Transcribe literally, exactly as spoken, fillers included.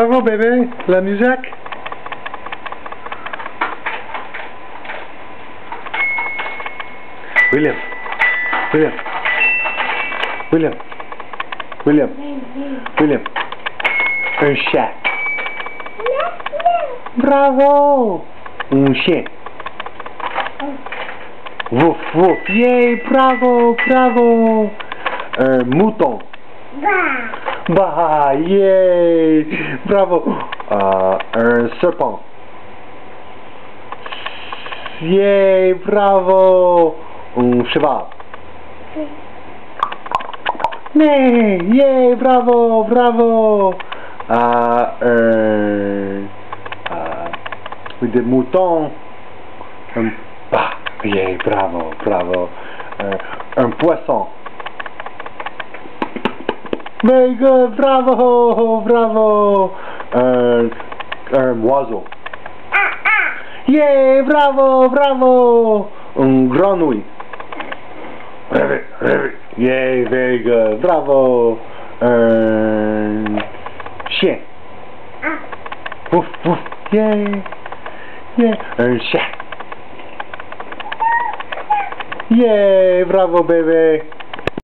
Bravo bébé, la musique. William, William, William, William, William, un chat. Bravo, un chien. Wouf, wouf, yay, bravo, bravo. Un mouton. Bah, yay, bravo. Uh, un serpent. Yay, bravo. Un cheval. Mais, yay, bravo, bravo. Uh, un, uh, oui, des moutons. Un, bah, yay, bravo, bravo. Uh, un poisson. Very good, bravo, bravo. Un, un oiseau. Yay, bravo, bravo. Un grenouille. Rêve, rêve. Yay, very good, bravo. Un chien. Ouf, ouf, yay, yay. Un chat. Yay, bravo bébé.